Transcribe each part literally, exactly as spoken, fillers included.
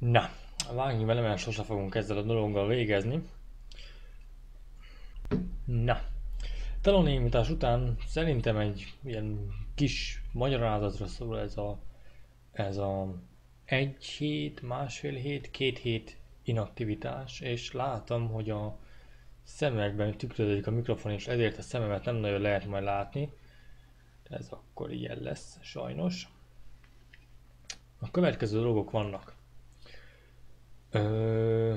Na, vágjunk vele, mert sose fogunk ezzel a dologgal végezni. Na, talonnémítás után szerintem egy ilyen kis magyarázatra szól ez a, ez a egy hét, másfél hét, két hét inaktivitás, és látom, hogy a szemekben tükröződik a mikrofon, és ezért a szememet nem nagyon lehet majd látni. Ez akkor ilyen lesz, sajnos. A következő dolgok vannak. Ö...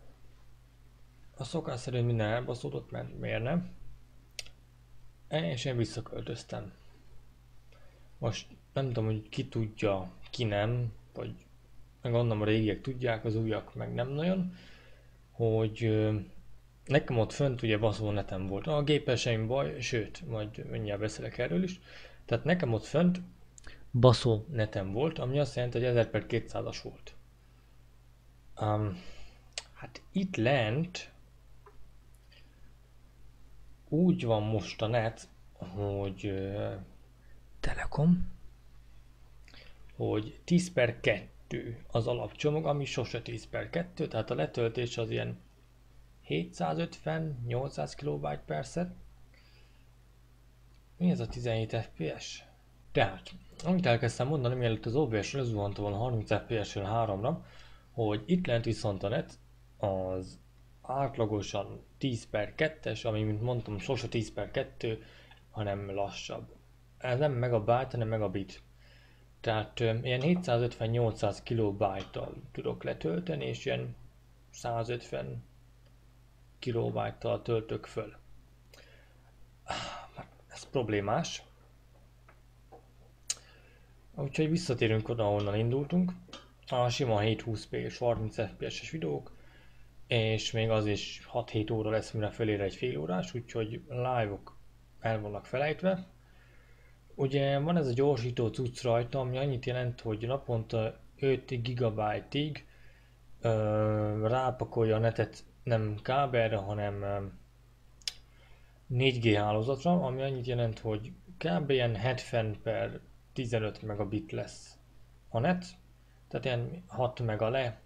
A szokás szerint minden elbaszódott, mert miért nem? És én visszaköltöztem. Most nem tudom, hogy ki tudja, ki nem, vagy meg gondolom a régiek tudják, az újak meg nem nagyon, hogy ö, nekem ott fönt ugye baszó netem volt. A géppel semmi baj, sőt, majd mindjárt beszélek erről is. Tehát nekem ott fönt baszó netem volt, ami azt jelenti, hogy ezer per kétszázas volt. Um, hát itt lent úgy van most a net, hogy uh, Telekom, hogy tíz per kettő az alapcsomag, ami sose tíz per kettő, tehát a letöltés az ilyen hétszázötven-nyolcszáz kilobájt per szek. Mi ez a tizenhét ef pé es? Tehát, amit elkezdtem mondani, mielőtt az o bé es lezuhant volna harminc ef pé es-ről háromra, hogy itt lent viszont a net az átlagosan tíz per kettes, ami mint mondtam sose tíz per kettő, hanem lassabb. Ez nem megabyte, hanem megabit. Tehát ö, ilyen hétszázötven-nyolcszáz kilobájttal tudok letölteni, és ilyen százötven kilobájttal töltök föl. Ez problémás. Úgyhogy visszatérünk oda, ahonnan indultunk. A sima hétszázhúsz pé és harminc ef pé es-es videók, és még az is hat-hét óra lesz, mire felér egy fél órás, úgyhogy live-ok el vannak felejtve. Ugye van ez a gyorsító cucc rajta, ami annyit jelent, hogy naponta öt gigabájtig rápakolja a netet nem kábelre, hanem ö, négy gé hálózatra, ami annyit jelent, hogy kb. Ilyen hetven per tizenöt megabit lesz a net, tehát ilyen hat mega le,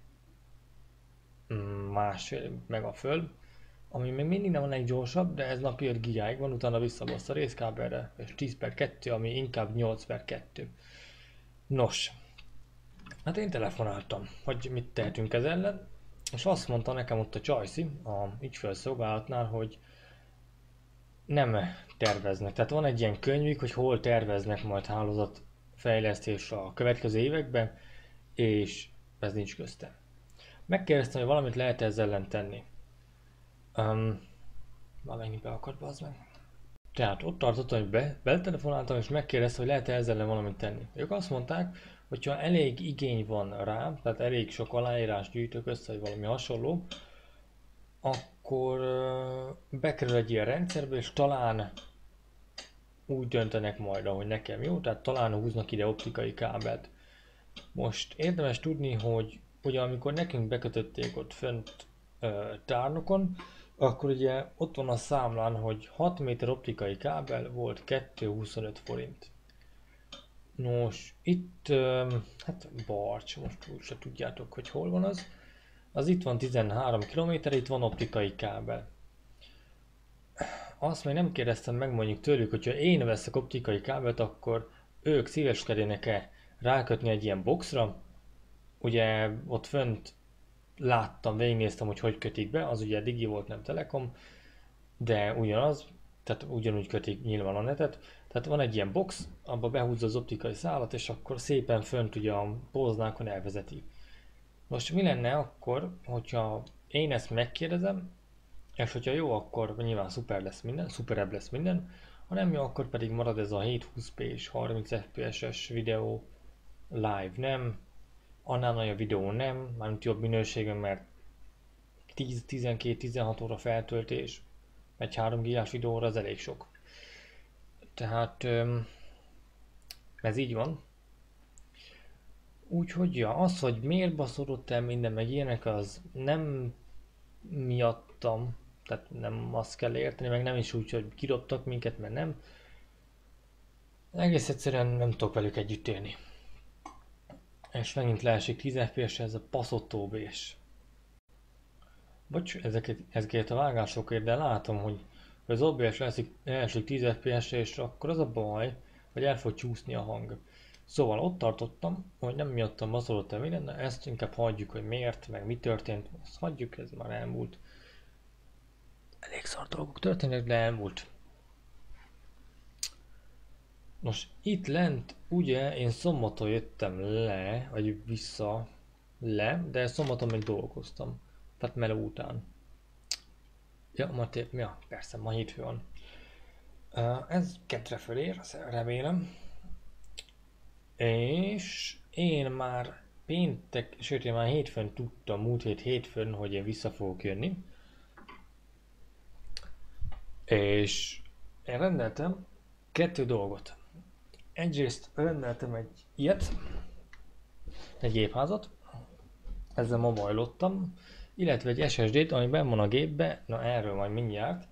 másfél mega föl, ami még mindig nem a leggyorsabb, de ez napi öt gigáig van, utána visszabasz a részkábelre, és tíz per kettő, ami inkább nyolc per kettő. Nos, hát én telefonáltam, hogy mit tehetünk ez ellen, és azt mondta nekem ott a Csajci, a ügyfélszolgálatnál, hogy nem terveznek. Tehát van egy ilyen könyvük, hogy hol terveznek majd hálózatfejlesztés a következő években, és ez nincs köztem. Megkérdeztem, hogy valamit lehet ezzel ellen tenni. Um, már megint be akart, bazd meg. Tehát ott tartottam, hogy be, betelefonáltam, és megkérdeztem, hogy lehet-e ezzel ellen valamit tenni. Ők azt mondták, hogy ha elég igény van rá, tehát elég sok aláírás gyűjtök össze, vagy valami hasonló, akkor uh, bekerül egy ilyen rendszerbe, és talán úgy döntenek majd, ahogy nekem jó, tehát talán húznak ide optikai kábelt. Most érdemes tudni, hogy ugye amikor nekünk bekötötték ott fönt uh, tárnokon, akkor ugye ott van a számlán, hogy hat méter optikai kábel volt kétszázhuszonöt forint. Nos, itt, um, hát Barcs, most úgyse tudjátok, hogy hol van az. Az itt van tizenhárom kilométer, itt van optikai kábel. Azt még nem kérdeztem meg mondjuk tőlük, hogyha én veszek optikai kábelt, akkor ők szíveskednének-e rákötni egy ilyen boxra. Ugye ott fönt láttam, végignéztem, hogy hogy kötik be, az ugye Digi volt, nem Telekom, de ugyanaz, tehát ugyanúgy kötik nyilván a netet. Tehát van egy ilyen box, abba behúzza az optikai szálat, és akkor szépen fönt ugye a póznákon elvezeti. Most mi lenne akkor, hogyha én ezt megkérdezem, és hogyha jó, akkor nyilván szuper lesz minden, szuperebb lesz minden, ha nem jó, akkor pedig marad ez a hétszázhúsz pé és harminc ef pé es-es videó live, nem, annál nagyobb videó nem, mármint jobb minőségben, mert tíz, tizenkét, tizenhat óra feltöltés, egy három gigás videóra az elég sok. Tehát ez így van. Úgyhogy ja, az, hogy miért baszódott el minden meg ilyenek, az nem miattam, tehát nem azt kell érteni, meg nem is úgy, hogy kidobtak minket, mert nem. Egész egyszerűen nem tudok velük együtt élni. És megint leesik tíz ef pé es-re ez a baszott ó bé es. Bocs, ezeket, ezeket a vágásokért, de látom, hogy az ó bé es leesik, leesik tíz ef pé es-re, és akkor az a baj, hogy el fog csúszni a hang. Szóval ott tartottam, hogy nem miattam baszolott el minden, de ezt inkább hagyjuk, hogy miért, meg mi történt, azt hagyjuk, ez már elmúlt. Elég szar dolgok történnek, de elmúlt. Nos, itt lent, ugye én szombaton jöttem le, vagy vissza le, de szombaton még dolgoztam. Tehát meló után. Ja, ma tép, ja, persze, ma hétfő van. Uh, ez kedre fölér, remélem. És én már péntek, sőt én már hétfőn tudtam, múlt hét hétfőn, hogy én vissza fogok jönni. És én rendeltem kettő dolgot. Egyrészt rendeltem egy ilyet, egy gépházat, ezzel ma bajlottam, illetve egy es es dét, ami benn van a gépbe, na erről majd mindjárt.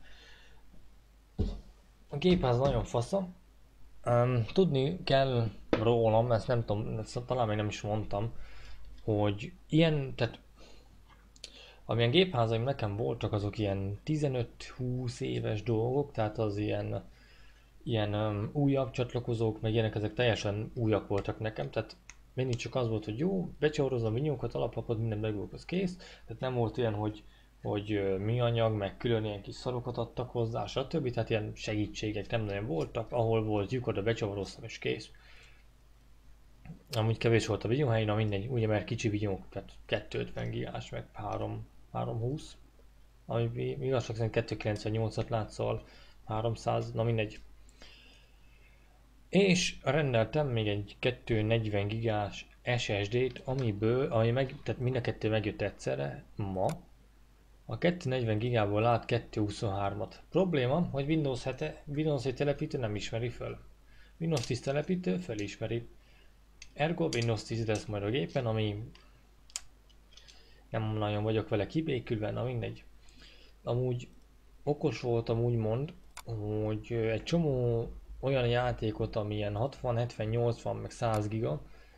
A gépház nagyon fasza. Um, tudni kell rólam, ezt nem tudom, ezt talán még nem is mondtam, hogy ilyen, tehát amilyen gépházaim nekem voltak, azok ilyen tizenöt-húsz éves dolgok, tehát az ilyen, ilyen um, újabb csatlakozók, meg ilyenek, ezek teljesen újak voltak nekem, tehát mindig csak az volt, hogy jó, becsavarozom a vinyókat, alaplapot, minden megvolt, az kész, tehát nem volt ilyen, hogy hogy műanyag, meg külön ilyen kis szarokat adtak hozzá, stb. Tehát ilyen segítségek nem nagyon voltak, ahol volt lyuk, oda becsavaroztam és kész. Amúgy kevés volt a vinyóhely, na mindegy, ugye mert kicsi vinyók, tehát kétszázötven gigás, meg három, háromszázhúsz, ami igazság szerint kétszázkilencvennyolcat látszol, háromszáz, na mindegy. És rendeltem még egy kétszáznegyven gigás es es dét, amiből, ami meg, tehát mind a kettő megjött egyszerre, ma. A kétszáznegyven gigából lát kétszázhuszonhármat. Probléma, hogy Windows hete, Windows hét telepítő nem ismeri föl. Windows tíz telepítő felismeri. Ergo Windows tíz lesz majd a gépen, ami nem nagyon vagyok vele kibékülve, na mindegy. Amúgy okos voltam úgymond, hogy egy csomó olyan játékot, ami ilyen hatvan, hetven, nyolcvan, meg száz giga,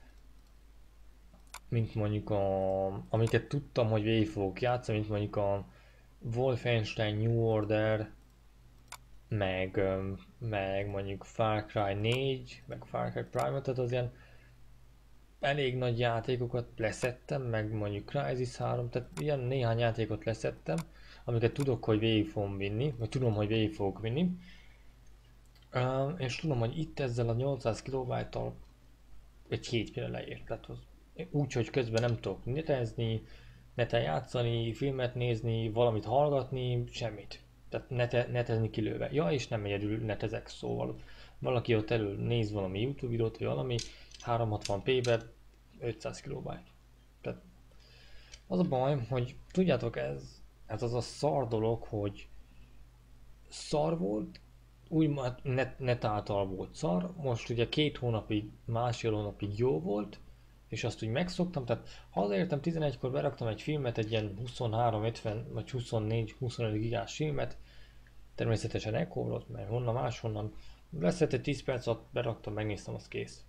mint mondjuk a, amiket tudtam, hogy végig fogok játszani, mint mondjuk a Wolfenstein New Order, meg, meg mondjuk Far Cry négy, meg Far Cry Primal, tehát az ilyen elég nagy játékokat leszettem, meg mondjuk Crysis három, tehát ilyen néhány játékot leszettem, amiket tudok, hogy végig fogom vinni, vagy tudom, hogy végig fogok vinni. Uh, és tudom, hogy itt ezzel a nyolcszáz kilobájttal egy hétfőre leért, tehát az úgy, hogy közben nem tudok netezni, neten játszani, filmet nézni, valamit hallgatni, semmit. Tehát nete, netezni kilőve. Ja, és nem egyedül netezek, szóval valaki ott elő néz valami YouTube videót, vagy valami háromszázhatvan pé-be, ötszáz kilobájt. Tehát az a baj, hogy tudjátok, ez, ez az a szar dolog, hogy szar volt, úgy net, net által volt szar, most ugye két hónapig, másfél hónapig jó volt, és azt úgy megszoktam, tehát hazaértem tizenegykor, beraktam egy filmet, egy ilyen huszonhárom, ötven vagy huszonnégy, huszonöt gigás filmet, természetesen ekkor, mert honnan máshonnan, leszett egy tíz perc alatt, beraktam, megnéztem, az kész.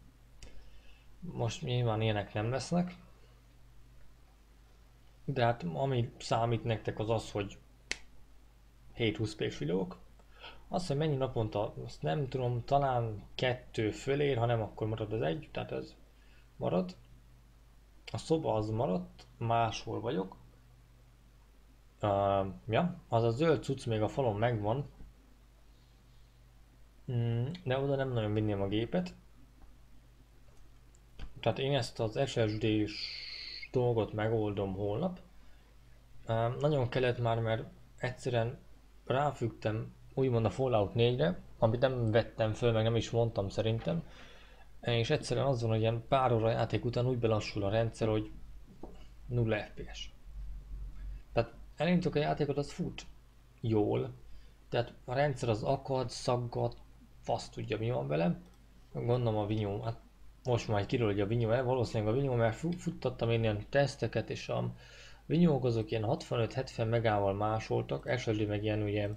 Most nyilván ilyenek nem lesznek, de hát ami számít nektek az az, hogy hét-húsz pés videók. Azt, hogy mennyi naponta, azt nem tudom, talán kettő fölér, ha nem, akkor marad az egy, tehát ez marad. A szoba az maradt, máshol vagyok. Uh, ja, az a zöld cucc még a falon megvan. Mm, de oda nem nagyon vinném a gépet. Tehát én ezt az es es dés dolgot megoldom holnap. Uh, nagyon kellett már, mert egyszerűen ráfügtem úgymond a Fallout négyre, amit nem vettem föl, meg nem is mondtam szerintem. És egyszerűen az van, hogy ilyen pár óra játék után úgy belassul a rendszer, hogy nulla ef pé es. Tehát elindítok a játékot, az fut jól, tehát a rendszer az akad, szaggat, fasz tudja mi van velem. Gondolom a vinyó, hát most már kiről, hogy a vinyó el, valószínűleg a vinyó, mert futtattam én ilyen teszteket, és a vinyók azok ilyen hatvanöt-hetven megával másoltak, es es dé meg ilyen ugye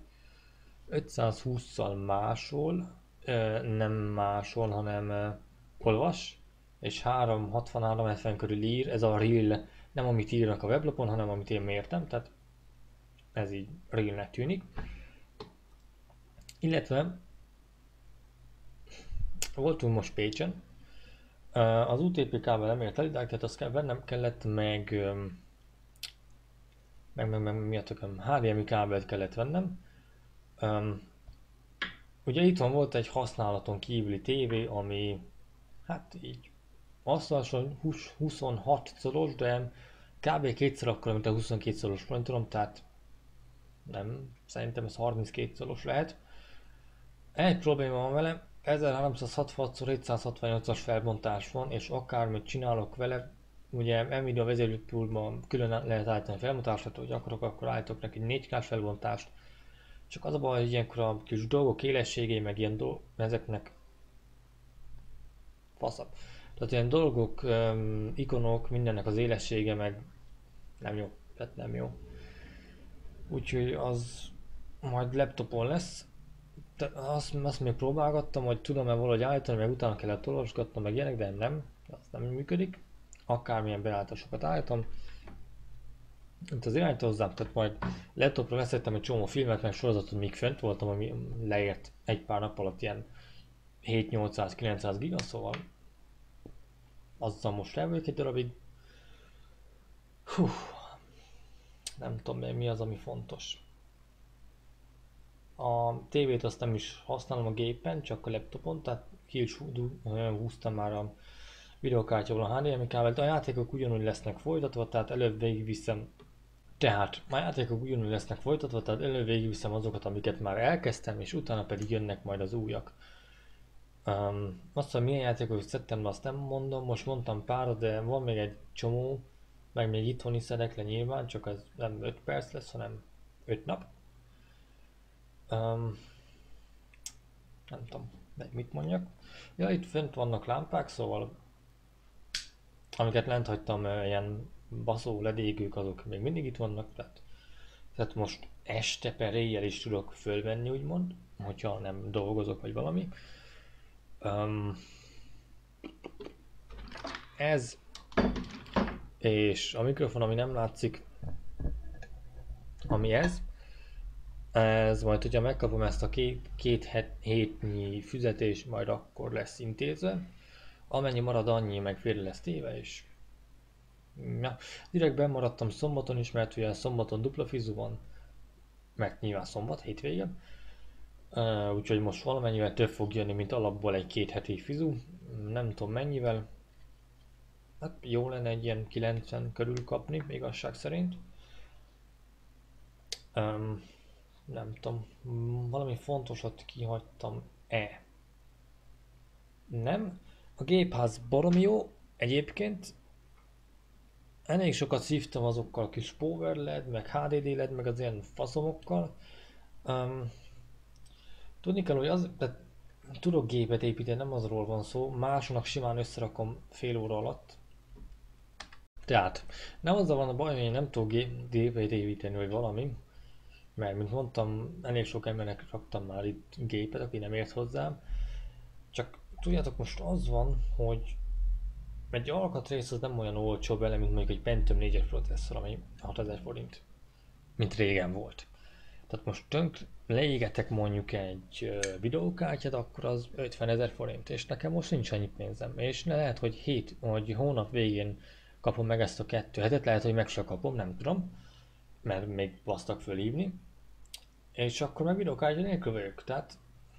ötszázhússzal másol, nem másol, hanem olvas, és háromszázhatvan hetven körül ír, ez a real, nem amit írnak a weblapon, hanem amit én mértem, tehát ez így realnek tűnik. Illetve voltunk most Pécsen, az u té pé kábel nem ért el idáig, tehát azt kell vennem kellett, meg, meg, meg, meg mi a tököm, há dé em i kábelt kellett vennem. Um, ugye itthon volt egy használaton kívüli tévé, ami hát így asztalosan huszonhat szoros, de kb. Kétszer akkor, mint a huszonkét szoros monitorom, tehát nem, szerintem ez harminckét szoros lehet. Egy probléma van vele, ezerháromszázhatvan szor hétszázhatvannyolcas felbontás van, és akármit csinálok vele, ugye Nvidia vezérlőpultban külön lehet állítani felbontását, hogy akarok, akkor állítok neki négy ká-s felbontást. Csak az a baj, hogy ilyenkor a kis dolgok élességei, meg ilyen dolgok, ezeknek faszabb. Tehát ilyen dolgok, um, ikonok, mindennek az élessége meg nem jó, tehát nem jó. Úgyhogy az majd laptopon lesz. De azt, azt még próbálgattam, hogy tudom-e valahogy állítani, meg utána kellett olvasgatnom, meg ilyenek, de nem, az nem működik. Akármilyen beállításokat állítom. Itt az irányító hozzám, tehát majd laptopra leszettem egy csomó filmet, meg sorozatot, míg fönt voltam, ami leért egy pár nap alatt ilyen hét-nyolcszáz-kilencszáz giga, szóval azzal most el vagyok egy darabig. Hú, nem tudom még mi az, ami fontos. A tévét azt nem is használom a gépen, csak a laptopon, tehát ki is húztam már a videokártyából a há dé em i kábelt. A játékok ugyanúgy lesznek folytatva, tehát előbb végigviszem Tehát a játékok ugyanúgy lesznek folytatva, tehát előbb végigviszem azokat, amiket már elkezdtem, és utána pedig jönnek majd az újak. Um, azt, hogy milyen játékokat szedtem, azt nem mondom, most mondtam párat, de van még egy csomó, meg még itthon is szedek le nyilván, csak az nem öt perc lesz, hanem öt nap. Um, nem tudom, mit mondjak. Ja, itt fent vannak lámpák, szóval amiket lent hagytam, ilyen baszó ledégők, azok még mindig itt vannak, tehát, tehát most este per éjjel is tudok fölvenni, úgymond, hogyha nem dolgozok, vagy valami. Um, ez, és a mikrofon, ami nem látszik, ami ez, ez majd, hogyha megkapom ezt a két, két het, hétnyi füzetés, majd akkor lesz intézve. Amennyi marad, annyi meg félre lesz téve, és ja, direkt bemaradtam szombaton is, mert ugye szombaton dupla fizu van, mert nyilván szombat, hétvége. Uh, úgyhogy most valamennyivel több fog jönni, mint alapból egy két heti fizu. Nem tudom mennyivel. Hát jó lenne egy ilyen kilencven körül kapni, igazság szerint. Um, nem tudom, valami fontosat kihagytam-e? Nem. A gépház baromi jó, egyébként. Elég sokat szívtam azokkal a kis power led, meg há dé dé led, meg az ilyen faszomokkal. Um, tudni kell, hogy az, tehát tudok gépet építeni, nem azról van szó, másnak simán összerakom fél óra alatt. Tehát, nem azzal van a baj, hogy én nem tudok gépet építeni, vagy valami, mert mint mondtam, elég sok embernek raktam már itt gépet, aki nem ért hozzám. Csak tudjátok, most az van, hogy egy alkatrész az nem olyan olcsó bele, mint mondjuk egy Pentium négyes processzor, ami hatezer forint, mint régen volt. Tehát most tönk leégetek mondjuk egy videókártyát, akkor az ötvenezer forint, és nekem most nincs annyi pénzem. És lehet, hogy hét vagy hónap végén kapom meg ezt a kettő hetet, lehet, hogy meg se kapom, nem tudom, mert még basztak fölhívni. És akkor meg videókártya nélkül vagyok, tehát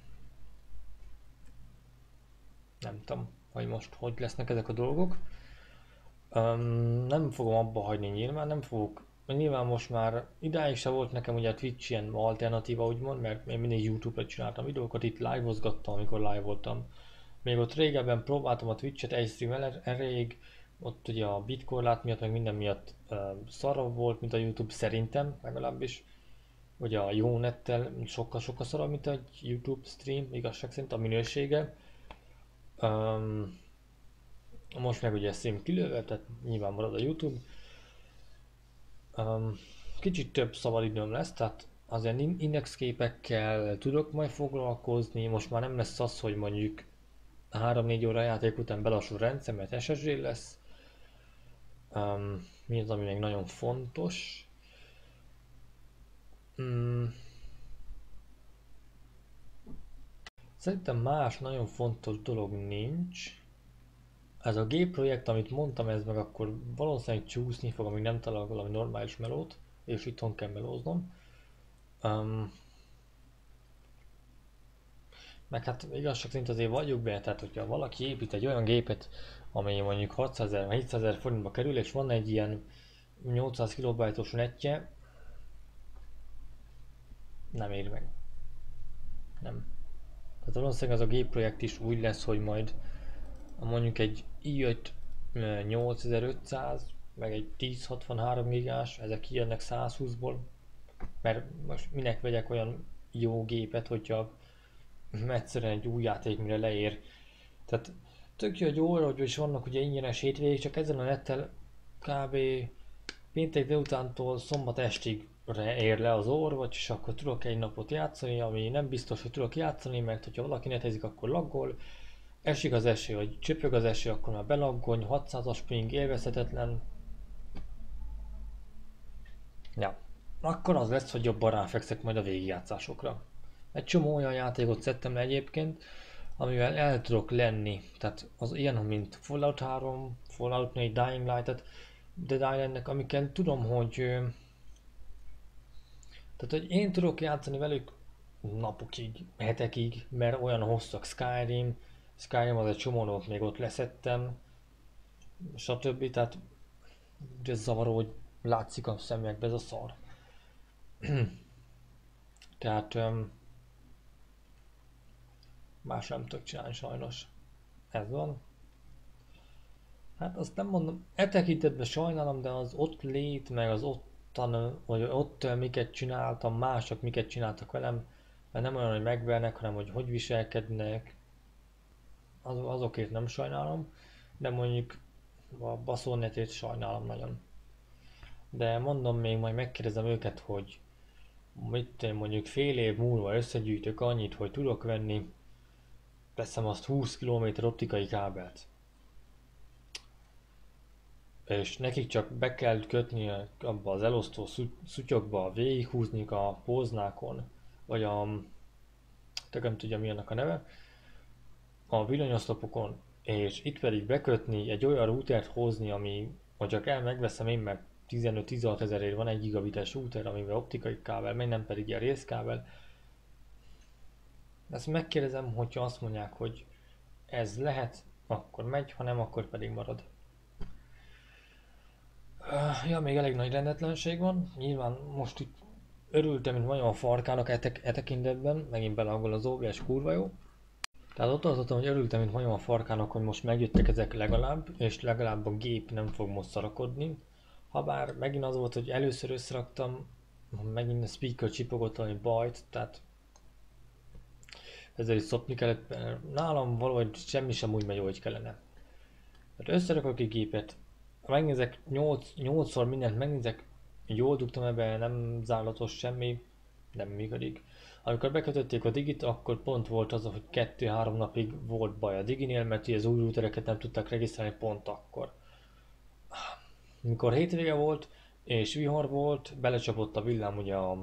nem tudom, hogy most hogy lesznek ezek a dolgok. Um, nem fogom abba hagyni nyilván, nem fogok. Nyilván most már idáig se volt nekem ugye a Twitch ilyen alternatíva úgymond, mert én mindig YouTube-ra csináltam videókat, itt live-ozgattam, amikor live voltam. Még ott régebben próbáltam a Twitch-et egy stream elég, ott ugye a bitkorlát miatt, meg minden miatt uh, szarabb volt, mint a YouTube szerintem, legalábbis. Ugye a jó nettel sokkal-sokkal szarabb, mint egy YouTube stream, igazság szerint a minősége. Um, most meg ugye stream kilőve, tehát nyilván marad a YouTube. Um, kicsit több szabadidőm lesz, tehát azért indexképekkel tudok majd foglalkozni, most már nem lesz az, hogy mondjuk három-négy óra játék után belassul a rendszer, mert es es dé lesz. Um, mi az, ami még nagyon fontos? Mm. Szerintem más nagyon fontos dolog nincs. Ez a G-projekt, amit mondtam, ez meg akkor valószínűleg csúszni fog, amíg nem találok valami normális melót, és itthon kell melóznom. Um, meg hát igazság szerint azért vagyok be, tehát hogyha valaki épít egy olyan gépet, amely mondjuk hatszázezer vagy hétszázezer forintba kerül, és van egy ilyen nyolcszáz kilobajtos netje, nem ér meg. Nem. Tehát valószínűleg az a G-projekt is úgy lesz, hogy majd mondjuk egy i öt nyolcezer-ötszáz, meg egy tíz hatvanhárom gigás, ezek kijönnek száz húszból, mert most minek vegyek olyan jó gépet, hogyha egyszerűen egy új játék mire leér. Tehát tök jó, hogy óra, hogy is vannak ugye ingyenes hétvégék, csak ezen a nettel kb. Péntek délutántól szombat estig ér le az óra, vagyis akkor tudok egy napot játszani, ami nem biztos, hogy tudok játszani, mert hogyha valaki netezik, akkor laggol. Esik az eső, vagy csöpög az eső, akkor már belaggony, hatszázas ping, élvezhetetlen. Ja. Akkor az lesz, hogy jobban ráfekszek majd a végigjátszásokra. Egy csomó olyan játékot szedtem le egyébként, amivel el tudok lenni. Tehát az ilyen, mint Fallout három, Fallout négy, Dying Light-et, Dead Islandnek, amiket tudom, hogy... Tehát, hogy én tudok játszani velük napokig, hetekig, mert olyan hosszak. Skyrim, Skyrim az egy csomó dolgot még ott leszettem, stb. Tehát ez zavaró, hogy látszik a szemekbe ez a szar. Tehát um, más nem tudok csinálni sajnos. Ez van. Hát azt nem mondom, e tekintetben sajnálom, de az ott lét, meg az ottan, vagy ott miket csináltam, mások miket csináltak velem, mert nem olyan, hogy megvernek, hanem hogy hogy viselkednek, az, azokért nem sajnálom, de mondjuk a baszónetét sajnálom nagyon. De mondom, még majd megkérdezem őket, hogy mit mondjuk fél év múlva összegyűjtök annyit, hogy tudok venni, veszem azt húsz kilométer optikai kábelt. És nekik csak be kell kötni abba az elosztó szutyokba, végighúzni a póznákon, vagy a, tököm tudja mi annak a neve, a villanyoszlopokon, és itt pedig bekötni, egy olyan routert hozni, ami, ha csak el megveszem én, mert tizenöt-tizenhat ezerért van egy gigabites router, amivel optikai kábel, meg nem pedig ilyen részkábel. Ezt megkérdezem, hogyha azt mondják, hogy ez lehet, akkor megy, ha nem, akkor pedig marad. Ja, még elég nagy rendetlenség van. Nyilván most itt örültem, mint nagyon a farkának e, tek- e tekintetben, megint beleangol az o bé es kurva jó. Tehát ott tartottam, hogy örültem, mint nagyon a farkának, hogy most megjöttek ezek legalább, és legalább a gép nem fog most szarakodni. Habár megint az volt, hogy először összeraktam, megint a speaker csipogott valami bajt, tehát ezzel is szopni kellett, mert nálam valahogy semmi sem úgy megy, hogy kellene. Tehát összerakok egy gépet, megnézek nyolcszor mindent, megnézek, jól dugtam ebbe, nem zárlatos semmi, nem működik. Amikor bekötötték a digit, akkor pont volt az, hogy kettő-három napig volt baj a diginél, mert az új routereket nem tudták regisztrálni pont akkor. Mikor hétvége volt, és vihar volt, belecsapott a villám ugye a,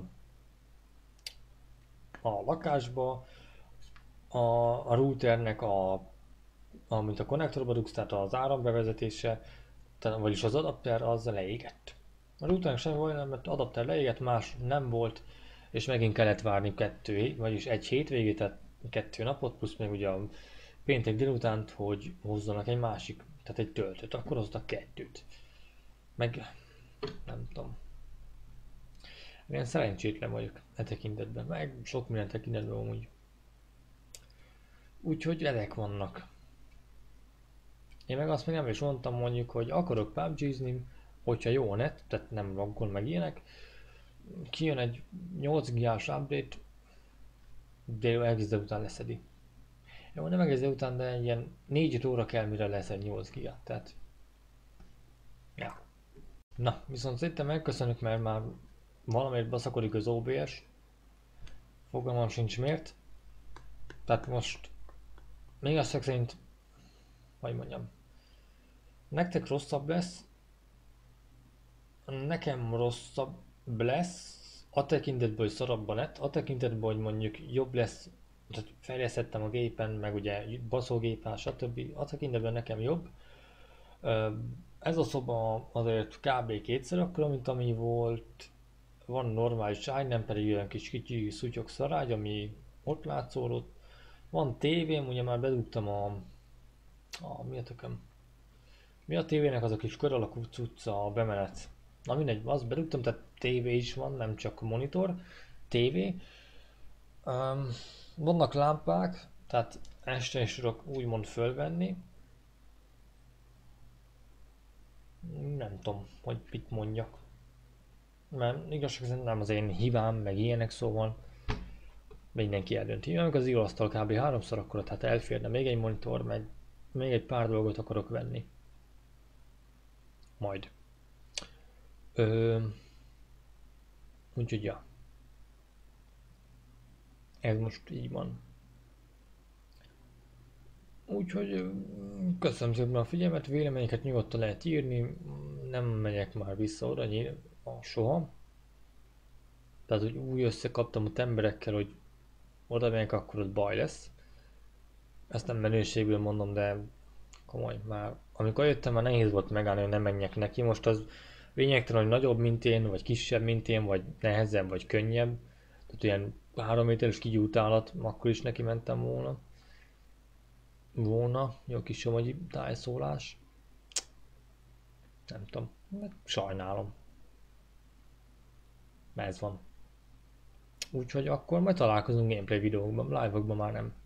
a lakásba, a, a routernek a, amit a konnektorba dugsz, tehát az árambevezetése, vagyis az adapter, az leégett. A routernek semmi baj nem, mert adapter leégett, más nem volt, és megint kellett várni kettő, vagyis egy hétvégét, tehát kettő napot, plusz még ugye a péntek délutánt, hogy hozzanak egy másik, tehát egy töltőt, akkor hoztak kettőt. Meg nem tudom. Ilyen szerencsétlen vagyok e tekintetben, meg sok minden tekintetben amúgy. Úgyhogy ezek vannak. Én meg azt még nem is mondtam mondjuk, hogy akarok pé u bé gé-zni, hogyha jó a net, tehát nem laggol meg ilyenek. Kijön egy nyolc gigás update, de egész délután leszedi. Jó, nem egész délután, de ilyen négy óra kell, mire lesz egy nyolc gigát, tehát... Ja. Na, viszont szerintem megköszönjük, mert már valamiért baszakodik az o bé es. Fogalmam sincs miért. Tehát most még azt szerint hogy mondjam, nektek rosszabb lesz, nekem rosszabb lesz, a tekintetből, hogy szarabban lett, a tekintetből, hogy mondjuk jobb lesz, tehát fejlesztettem a gépen, meg ugye baszógépen, stb. A tekintetben nekem jobb. Ez a szoba azért kb. Kétszer akkora, mint ami volt. Van normális ágy, nem pedig olyan kis kicsi szutyok szarágy, ami ott látszódott. Van tévém, ugye már bedugtam a... a mi a tököm? Mi a tévének az a kis kör alakú cucca, a bemenet? Na mindegy, azt bedugtam, tehát tévé is van, nem csak monitor, tévé. Um, vannak lámpák, tehát este is tudok úgymond fölvenni. Nem tudom, hogy mit mondjak. Mert igazság szerint nem az én hibám, meg ilyenek, szóval mindenki eldönti. Amikor az íróasztal kb. Háromszor akkora, tehát elférne még egy monitor, meg még egy pár dolgot akarok venni. Majd. Ö... Úgyhogy ja. Ez most így van. Úgyhogy köszönöm szépen a figyelmet, véleményeket nyugodtan lehet írni, nem megyek már vissza oda soha. Tehát, hogy úgy összekaptam ott emberekkel, hogy oda megyek, akkor ott baj lesz. Ezt nem menőségből mondom, de komoly már. Amikor jöttem, már nehéz volt megállni, hogy nem menjek neki. Most az lényegtelen, hogy nagyobb, mint én, vagy kisebb, mint én, vagy nehezebb, vagy könnyebb. Tehát ilyen három méteres kigyújtálat, akkor is neki mentem volna. Volna, jó kis somogyi tájszólás. Nem tudom, sajnálom. Ez van. Úgyhogy akkor majd találkozunk gameplay videókban, live-okban már nem.